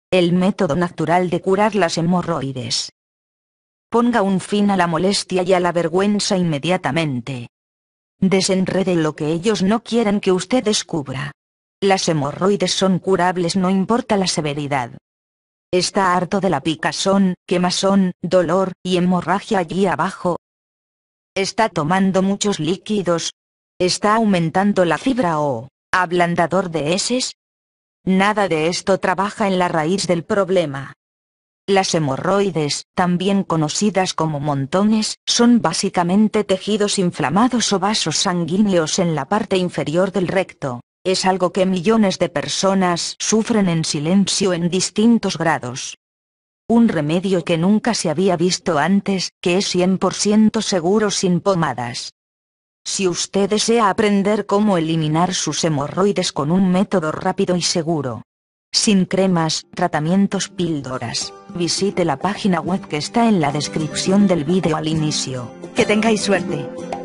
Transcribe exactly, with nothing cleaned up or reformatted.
El método natural de curar las hemorroides. Ponga un fin a la molestia y a la vergüenza inmediatamente. Desenrede lo que ellos no quieren que usted descubra. Las hemorroides son curables, no importa la severidad. ¿Está harto de la picazón, quemazón, dolor y hemorragia allí abajo? ¿Está tomando muchos líquidos? ¿Está aumentando la fibra o ablandador de heces? Nada de esto trabaja en la raíz del problema. Las hemorroides, también conocidas como montones, son básicamente tejidos inflamados o vasos sanguíneos en la parte inferior del recto. Es algo que millones de personas sufren en silencio en distintos grados. Un remedio que nunca se había visto antes, que es cien por ciento seguro sin pomadas. Si usted desea aprender cómo eliminar sus hemorroides con un método rápido y seguro, sin cremas, tratamientos, píldoras, visite la página web que está en la descripción del vídeo al inicio. ¡Que tengáis suerte!